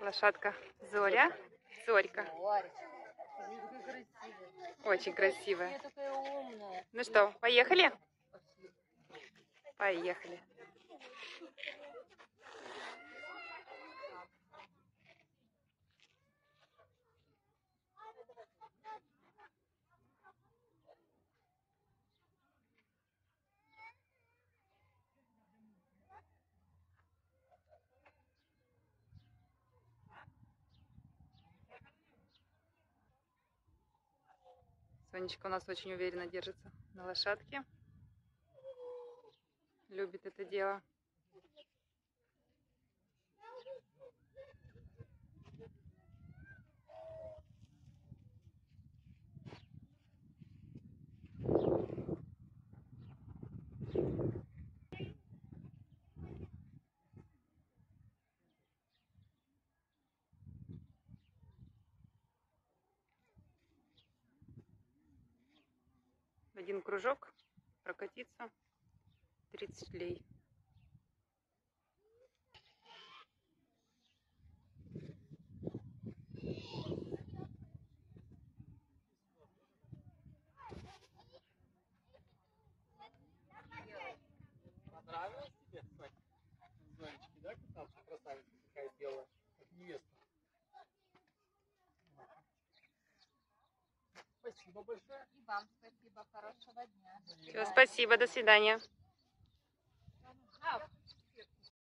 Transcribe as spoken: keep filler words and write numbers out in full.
Лошадка Зоря. Зорька. Очень красивая. Ну что, поехали? Поехали. Сонечка у нас очень уверенно держится на лошадке. Любит это дело. Один кружок прокатиться тридцать лей. Понравилось тебе, Сонь? Зонечки, да, кататься? Красавица такая белая, как невеста. Спасибо большое. И вам спасибо. Хорошего дня. Все, спасибо, до свидания. А,